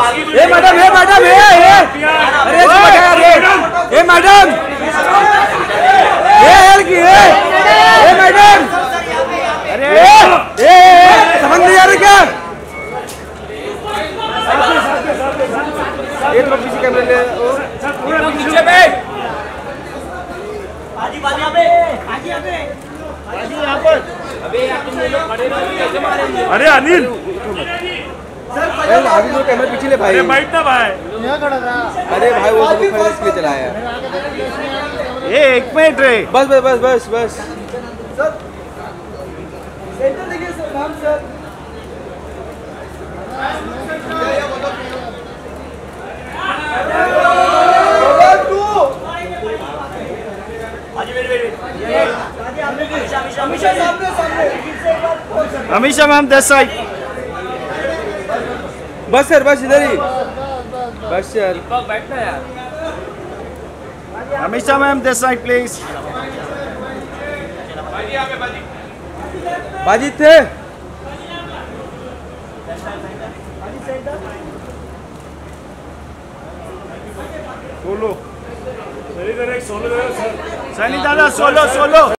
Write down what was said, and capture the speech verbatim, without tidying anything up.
ए madam ए madam ए ए अरे ए madam ए यार की ए ए मैडम अरे ए ए समझ नहीं आ रही क्या? ये तो पीछे कैमरे ले ओ पीछे बैठ बाजी बाजी यहाँ पे बाजी यहाँ पे बाजी यहाँ पर अबे यार तुम लोग खड़े रहो कैसे मारेंगे? अरे अनिल सर अभी जो कैमरा पीछे ले भाई अरे बैठ ना भाई यहाँ खड़ा था अरे भाई वो सब खड़े इसलिए चलाया ये एक मिनट रे बस बस बस बस बस सर सेंटर देखिए सर नाम सर अमीशा मैम दस साइड बस सर बस इधर ही बस यार बैठना यार अमीशा मैम दस साइड प्लीज बाजी थे सोलो सनी दादा सोलो सोलो